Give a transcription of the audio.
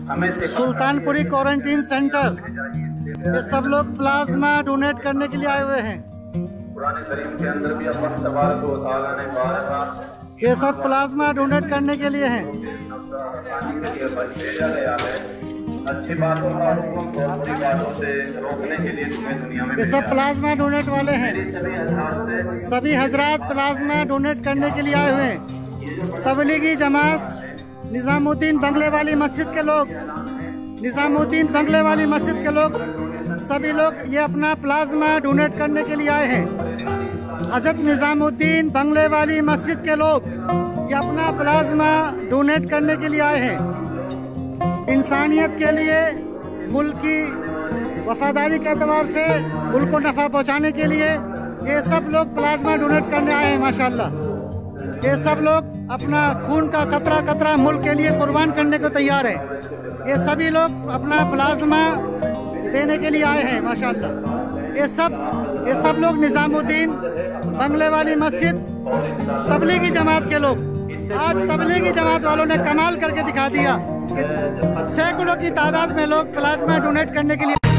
Sultanpuri quarantine centre, ये सब लोग प्लाज्मा डोनेट करने के लिए आए हुए हैं। ये सब प्लाज्मा डोनेट करने के लिए हैं। अच्छी बातों और बुरी बातों से रोकने के लिए तुम्हें दुनिया में ये सब प्लाज्मा डोनेट वाले हैं। सभी हजरात प्लाज्मा डोनेट करने के लिए आए हुए हैं। तबलीगी जमात, निजामुद्दीन बंगले वाली मस्जिद के लोग, निजामुद्दीन बंगले वाली मस्जिद के लोग, सभी लोग ये अपना प्लाज्मा डोनेट करने के लिए आए हैं। हजरत निजामुद्दीन बंगले वाली मस्जिद के लोग ये अपना प्लाज्मा डोनेट करने के लिए आए हैं। इंसानियत के लिए, मुल्क की वफादारी के एतबार से मुल्क को नफा पहुंचाने के लिए ये सब लोग प्लाज्मा डोनेट करने आए हैं। माशाल्लाह, ये सब लोग अपना खून का कतरा कतरा मुल्क के लिए कुर्बान करने को तैयार है। ये सभी लोग अपना प्लाज्मा देने के लिए आए हैं। माशाल्लाह, ये सब लोग निजामुद्दीन बंगले वाली मस्जिद, तबलीगी जमात के लोग। आज तबलीगी जमात वालों ने कमाल करके दिखा दिया कि सैकड़ों की तादाद में लोग प्लाज्मा डोनेट करने के लिए